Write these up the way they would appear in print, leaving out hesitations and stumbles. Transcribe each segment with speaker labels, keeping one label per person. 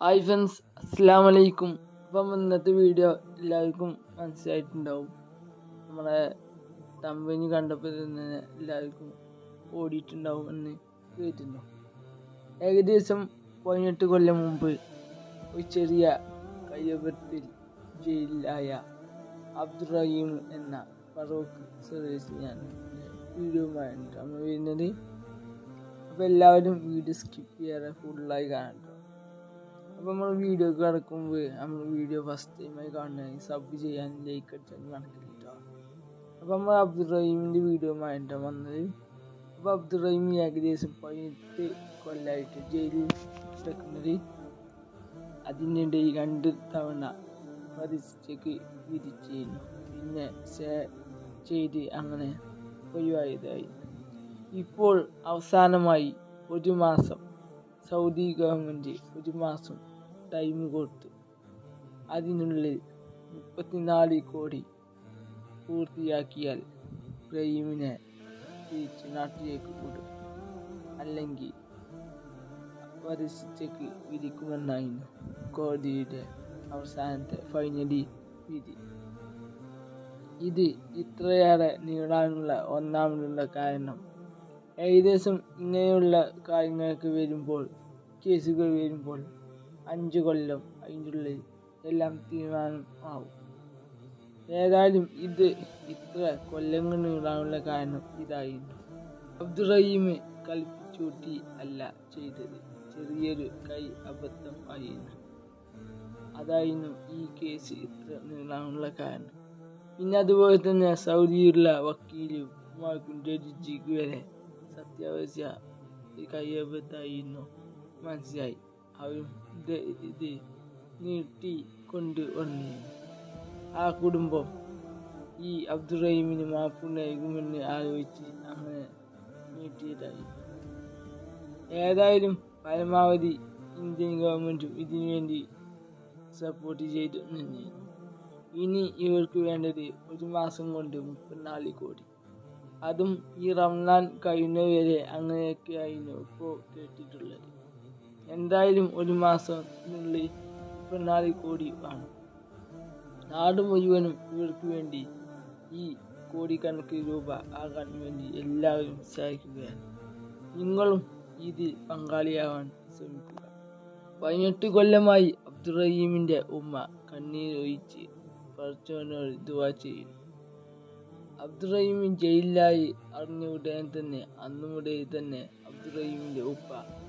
Speaker 1: Hi friends, അസ്സലാമു അലൈക്കും. അപ്പം ഇന്നത്തെ വീഡിയോ എല്ലാവർക്കും മനസ്സിലായിട്ടുണ്ടാവും. നമ്മളെ തമ്പനി കണ്ടപ്പോൾ തന്നെ എല്ലാവർക്കും ഓടിയിട്ടുണ്ടാവും എന്ന് കേട്ടിട്ടുണ്ടാവും. ഏകദേശം 18 കൊല്ലം മുമ്പ് ഒരു ചെറിയ കയ്യബദ്ധത്തിൽ ജയിലിലായ അബ്ദുറഹീം എന്ന ഫറൂഖ് സ്വദേശിയാണ് വീഡിയോയുമായിട്ട് നമ്മൾ വരുന്നത്. അപ്പോൾ എല്ലാവരും വീഡിയോ സ്കിപ്പ് ചെയ്യാതെ ഫുള്ളായി കാണട്ടോ. അപ്പോൾ നമ്മൾ വീഡിയോ കിടക്കുമ്പോൾ നമ്മൾ വീഡിയോ ഫസ്റ്റ് ടൈമായി കാണുകയാണെങ്കിൽ സബ് ചെയ്യാൻ ലൈക്ക് അടിച്ചാൽ കണക്കിട്ടോ. അപ്പോൾ നമ്മൾ അബ്ദുറഹീമിൻ്റെ വീഡിയോയുമായിട്ടാണ് വന്നത്. അപ്പോൾ അബ്ദുറഹീം ഏകദേശം 18 കൊല്ലമായിട്ട് ജയിലിൽ കിടക്കുന്നത്. അതിനിടെ 2 തവണ പരീക്ഷയ്ക്ക് വിധിച്ചിരുന്നു. പിന്നെ ചെയ്ത് അങ്ങനെ ഒഴിവായതായി. ഇപ്പോൾ അവസാനമായി 1 മാസം സൗദി ഗവൺമെൻറ് 1 മാസം ടൈം കൊടുത്തു. അതിനുള്ളിൽ 34 കോടി പൂർത്തിയാക്കിയാൽ റഹീമിനെ തിരിച്ച് നാട്ടിലേക്ക് വിടും, അല്ലെങ്കിൽ പരീക്ഷയ്ക്ക് വിധിക്കുമെന്നായിരുന്നു കോടതിയുടെ അവസാനത്തെ ഫൈനലി വിധി. ഇത് ഇത്രയേറെ നീളാനുള്ള ഒന്നാമതുള്ള കാരണം ഏകദേശം ഇങ്ങനെയുള്ള കാര്യങ്ങൾക്ക് വരുമ്പോൾ, കേസുകൾ വരുമ്പോൾ 5 കൊല്ലം അതിൻ്റെ ഉള്ളിൽ എല്ലാം തീരുമാനം ആവും. ഏതായാലും ഇത് ഇത്ര കൊല്ലങ്ങൾ നീളാനുള്ള കാരണം ഇതായിരുന്നു. അബ്ദുറഹീം കൽപ്പിച്ചൂട്ടി അല്ല ചെയ്തത്, ചെറിയൊരു കൈ അബദ്ധം ആയിരുന്നു. അതായിരുന്നു ഈ കേസ് ഇത്ര നീളാനുള്ള കാരണം. പിന്നെ അതുപോലെ തന്നെ സൗദിയിലുള്ള വക്കീലും ജഡ്ജിക്ക് വരെ സത്യാവസ്ഥ കയ്യബദ്ധമായിരുന്നു മനസ്സിലായി. അവരും ഇത് നീട്ടി കൊണ്ടുവന്നിരുന്നു. ആ കുടുംബം ഈ അബ്ദുറഹീമിന് മാപ്പ് നൽകുമെന്ന് ആലോചിച്ച് അങ്ങനെ നീട്ടിയതായി. ഏതായാലും പരമാവധി ഇന്ത്യൻ ഗവൺമെൻറ്റും ഇതിനുവേണ്ടി സപ്പോർട്ട് ചെയ്തു നിന്നിരുന്നു. ഇനി ഇവർക്ക് വേണ്ടത് 1 മാസം കൊണ്ട് 34 കോടി. അതും ഈ റംസാൻ കഴിയുന്നവരെ അങ്ങനെയൊക്കെ ആയിരുന്നു ഇപ്പോൾ കേട്ടിട്ടുള്ളത്. എന്തായാലും 1 മാസത്തിനുള്ളിൽ 34 കോടി വേണം. നാട് മുഴുവനും ഇവർക്ക് വേണ്ടി ഈ കോടിക്കണക്കിന് രൂപ ആകാൻ വേണ്ടി എല്ലാവരും സഹായിക്കുകയാണ്. നിങ്ങളും ഇതിൽ പങ്കാളിയാവാൻ ശ്രമിക്കുക. 18 കൊല്ലമായി അബ്ദുറഹീമിൻ്റെ ഉമ്മ കണ്ണീരൊഴിച്ച് പടച്ചവനോട് ദുആ ചെയ്യുന്നു. അബ്ദുറഹീം ജയിലിലായി അറിഞ്ഞ ഉടനെ തന്നെ അന്നു മുതൽ തന്നെ അബ്ദുറഹീമിൻ്റെ ഉപ്പ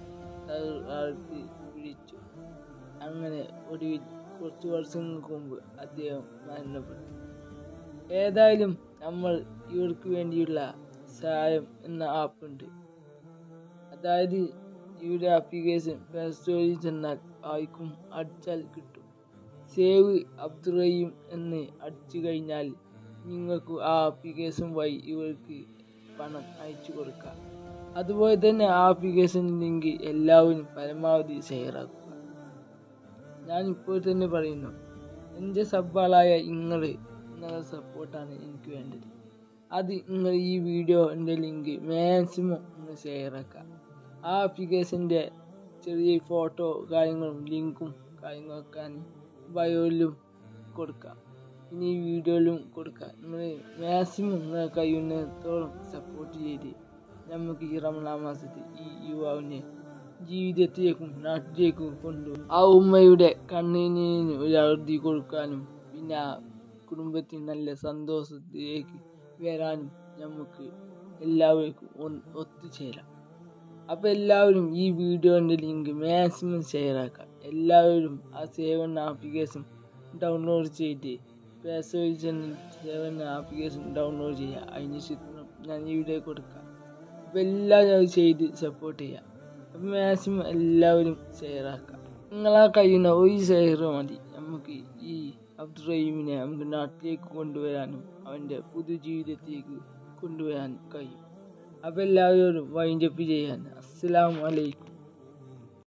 Speaker 1: വിളിച്ചു. അങ്ങനെ ഒടുവിൽ കുറച്ച് വർഷങ്ങൾക്ക് മുമ്പ് അദ്ദേഹം മരണപ്പെട്ടു. ഏതായാലും നമ്മൾ ഇവർക്ക് വേണ്ടിയുള്ള സഹായം എന്ന ആപ്പുണ്ട്. അതായത് ഇവിടെ ആപ്ലിക്കേഷൻ പ്ലേ സ്റ്റോറിൽ ചെന്നാൽ ആർക്കും അടിച്ചാൽ കിട്ടും. സേവ് അബ്ദുറഹീം എന്ന് അടിച്ചു കഴിഞ്ഞാൽ നിങ്ങൾക്ക് ആ ആപ്ലിക്കേഷൻ വഴി ഇവർക്ക് പണം അയച്ചു കൊടുക്കാം. അതുപോലെ തന്നെ ആ ആപ്ലിക്കേഷൻ ലിങ്ക് എല്ലാവരും പരമാവധി ഷെയറാക്കുക. ഞാൻ ഇപ്പോൾ തന്നെ പറയുന്നു, എൻ്റെ സബ്ബാളായ നിങ്ങളുടെ സപ്പോർട്ടാണ് എനിക്ക് വേണ്ടത്. അത് നിങ്ങൾ ഈ വീഡിയോൻ്റെ ലിങ്ക് മാക്സിമം ഒന്ന് ഷെയറാക്കുക. ആ ആപ്ലിക്കേഷൻ്റെ ചെറിയ ഫോട്ടോ കാര്യങ്ങളും ലിങ്കും കാര്യങ്ങളൊക്കെ ബയോയിലും കൊടുക്കാം, ഇനി ഈ വീഡിയോയിലും കൊടുക്കാം. നിങ്ങൾ മാക്സിമം നിങ്ങൾ കഴിയുന്നിടത്തോളം സപ്പോർട്ട് ചെയ്ത് നമുക്ക് ഈ റമളാൻ മാസത്തിൽ ഈ യുവാവിനെ ജീവിതത്തിലേക്കും നാട്ടിലേക്കും കൊണ്ടുപോകും. ആ ഉമ്മയുടെ കണ്ണീരിന് ഒരു അറുതി കൊടുക്കാനും പിന്നെ ആ കുടുംബത്തിന് നല്ല സന്തോഷത്തിലേക്ക് വരാനും നമുക്ക് എല്ലാവർക്കും ഒത്തുചേരാം. അപ്പോൾ എല്ലാവരും ഈ വീഡിയോൻ്റെ ലിങ്ക് മാക്സിമം ഷെയറാക്കാം. എല്ലാവരും ആ സേവന ആപ്ലിക്കേഷൻ ഡൗൺലോഡ് ചെയ്ത് പ്ലേ സ്റ്റോറിൽ ചെന്ന് സേവന ആപ്ലിക്കേഷൻ ഡൗൺലോഡ് ചെയ്യുക. അതിന് ചിത്രം ഞാൻ ഇവിടെ കൊടുക്കാം. അപ്പോൾ എല്ലാവരും ചെയ്ത് സപ്പോർട്ട് ചെയ്യാം. അപ്പോൾ മാക്സിമം എല്ലാവരും ഷെയറാക്കാം. നിങ്ങളാ കഴിയുന്ന ഒരു ഷെയർ മതി നമുക്ക് ഈ അബ്ദുറഹീമിനെ നമുക്ക് നാട്ടിലേക്ക് കൊണ്ടുവരാനും അവൻ്റെ പുതുജീവിതത്തിലേക്ക് കൊണ്ടുവരാനും കഴിയും. അപ്പോൾ എല്ലാവരും വൈൻഡപ്പ് ചെയ്യാൻ. അസ്സലാമു അലൈക്കും.